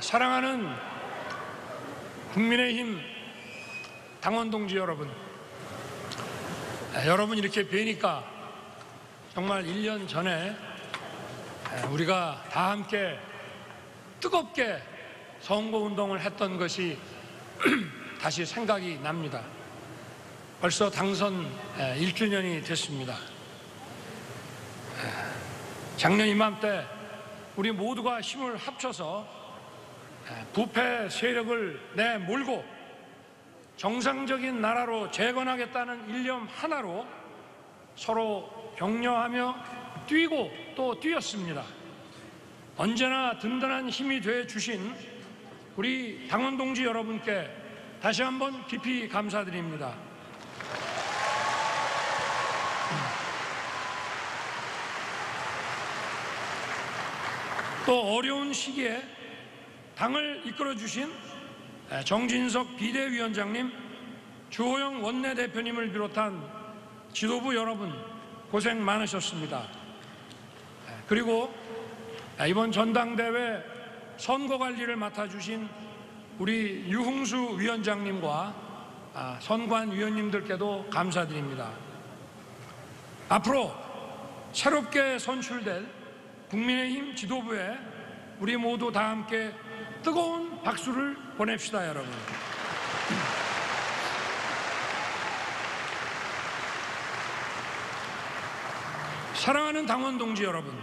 사랑하는 국민의힘 당원 동지 여러분, 여러분 이렇게 뵈니까 정말 1년 전에 우리가 다 함께 뜨겁게 선거운동을 했던 것이 다시 생각이 납니다. 벌써 당선 1주년이 됐습니다. 작년 이맘때 우리 모두가 힘을 합쳐서 부패 세력을 내몰고 정상적인 나라로 재건하겠다는 일념 하나로 서로 격려하며 뛰고 또 뛰었습니다. 언제나 든든한 힘이 돼 주신 우리 당원 동지 여러분께 다시 한번 깊이 감사드립니다. 또 어려운 시기에 당을 이끌어 주신 정진석 비대위원장님, 주호영 원내대표님을 비롯한 지도부 여러분 고생 많으셨습니다. 그리고 이번 전당대회 선거관리를 맡아주신 우리 유흥수 위원장님과 선관위원님들께도 감사드립니다. 앞으로 새롭게 선출될 국민의힘 지도부에 우리 모두 다 함께 뜨거운 박수를 보냅시다, 여러분. 사랑하는 당원 동지 여러분,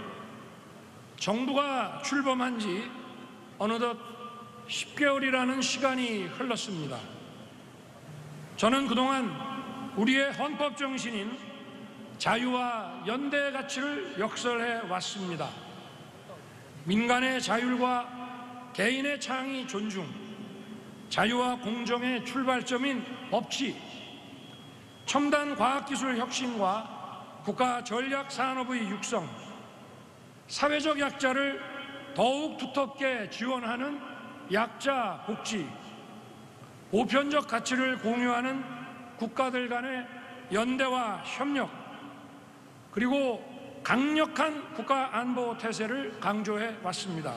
정부가 출범한 지 어느덧 10개월이라는 시간이 흘렀습니다. 저는 그동안 우리의 헌법 정신인 자유와 연대의 가치를 역설해 왔습니다. 민간의 자율과 개인의 창의 존중, 자유와 공정의 출발점인 법치, 첨단 과학기술 혁신과 국가 전략 산업의 육성, 사회적 약자를 더욱 두텁게 지원하는 약자 복지, 보편적 가치를 공유하는 국가들 간의 연대와 협력, 그리고 강력한 국가 안보 태세를 강조해 왔습니다.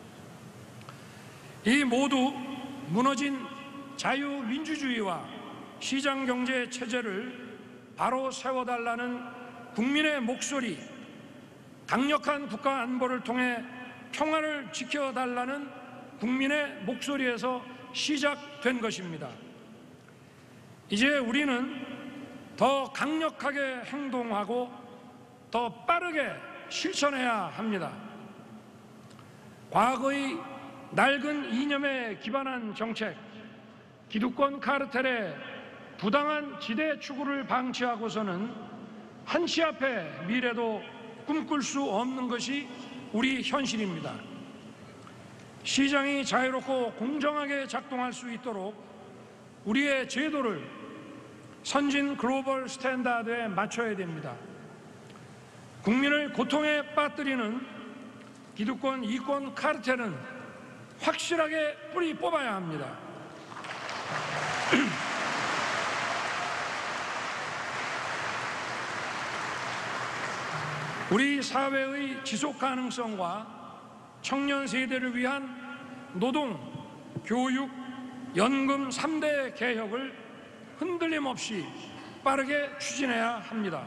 이 모두 무너진 자유민주주의와 시장경제 체제를 바로 세워달라는 국민의 목소리, 강력한 국가 안보를 통해 평화를 지켜달라는 국민의 목소리에서 시작된 것입니다. 이제 우리는 더 강력하게 행동하고 더 빠르게 실천해야 합니다. 과거의 낡은 이념에 기반한 정책, 기득권 카르텔의 부당한 지대 추구를 방치하고서는 한치 앞의 미래도 꿈꿀 수 없는 것이 우리 현실입니다. 시장이 자유롭고 공정하게 작동할 수 있도록 우리의 제도를 선진 글로벌 스탠다드에 맞춰야 됩니다. 국민을 고통에 빠뜨리는 기득권 이권 카르텔은 확실하게 뿌리 뽑아야 합니다. 우리 사회의 지속 가능성과 청년 세대를 위한 노동, 교육, 연금 3대 개혁을 흔들림 없이 빠르게 추진해야 합니다.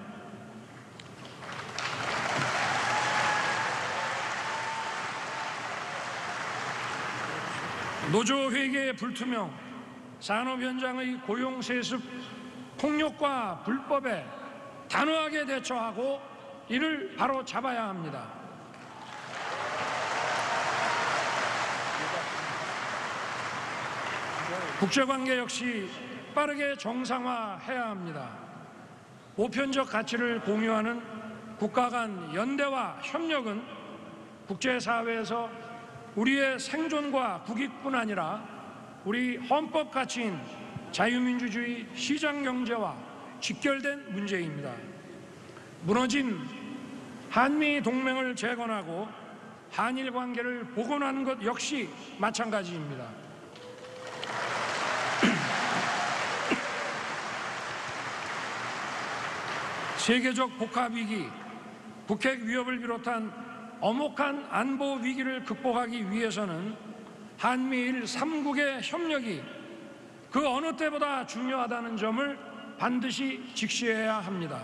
노조 회계의 불투명, 산업 현장의 고용 세습, 폭력과 불법에 단호하게 대처하고 이를 바로 잡아야 합니다. 국제관계 역시 빠르게 정상화해야 합니다. 보편적 가치를 공유하는 국가 간 연대와 협력은 국제사회에서 우리의 생존과 국익뿐 아니라 우리 헌법 가치인 자유민주주의 시장경제와 직결된 문제입니다. 무너진 한미 동맹을 재건하고 한일 관계를 복원하는 것 역시 마찬가지입니다. 세계적 복합위기, 북핵 위협을 비롯한 엄혹한 안보 위기를 극복하기 위해서는 한미일 3국의 협력이 그 어느 때보다 중요하다는 점을 반드시 직시해야 합니다.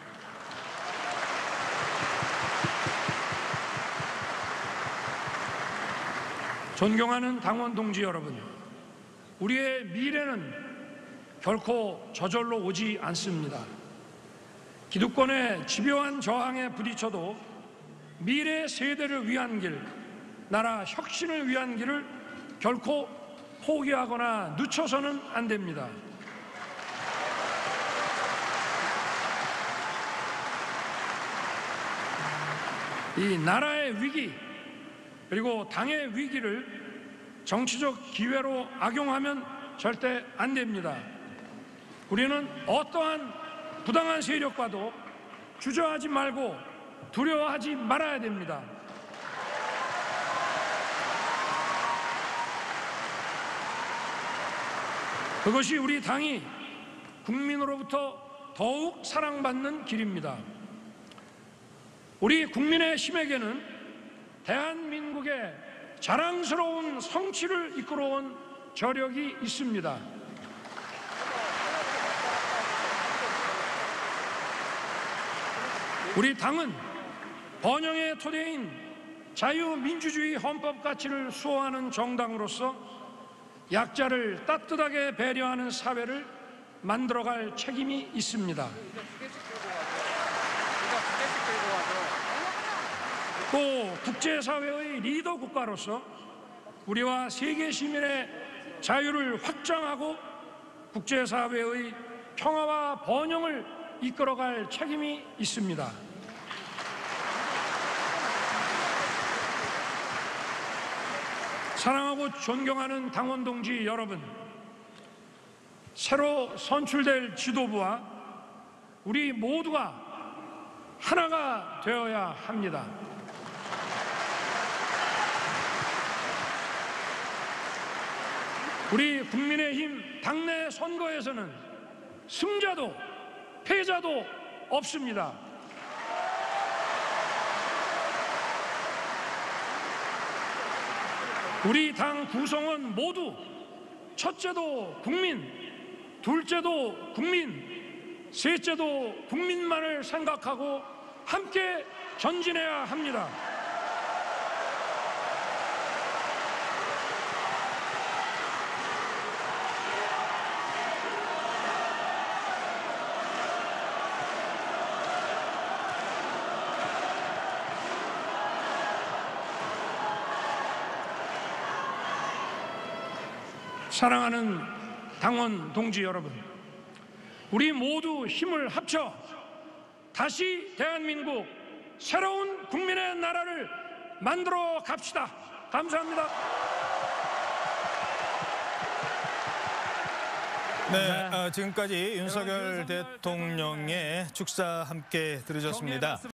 존경하는 당원 동지 여러분, 우리의 미래는 결코 저절로 오지 않습니다. 기득권의 집요한 저항에 부딪혀도 미래 세대를 위한 길, 나라 혁신을 위한 길을 결코 포기하거나 늦춰서는 안 됩니다. 이 나라의 위기 그리고 당의 위기를 정치적 기회로 악용하면 절대 안 됩니다. 우리는 어떠한 부당한 세력과도 주저하지 말고 두려워하지 말아야 됩니다. 그것이 우리 당이 국민으로부터 더욱 사랑받는 길입니다. 우리 국민의 힘에게는 대한민국의 자랑스러운 성취를 이끌어온 저력이 있습니다. 우리 당은 번영의 토대인 자유민주주의 헌법 가치를 수호하는 정당으로서 약자를 따뜻하게 배려하는 사회를 만들어갈 책임이 있습니다. 또 국제사회의 리더 국가로서 우리와 세계 시민의 자유를 확장하고 국제사회의 평화와 번영을 이끌어갈 책임이 있습니다. 사랑하고 존경하는 당원 동지 여러분, 새로 선출될 지도부와 우리 모두가 하나가 되어야 합니다. 우리 국민의힘 당내 선거에서는 승자도 패자도 없습니다. 우리 당 구성원 모두 첫째도 국민, 둘째도 국민, 셋째도 국민만을 생각하고 함께 전진해야 합니다. 사랑하는 당원 동지 여러분, 우리 모두 힘을 합쳐 다시 대한민국 새로운 국민의 나라를 만들어 갑시다. 감사합니다. 네, 지금까지 윤석열 대통령의 축사 함께 들으셨습니다.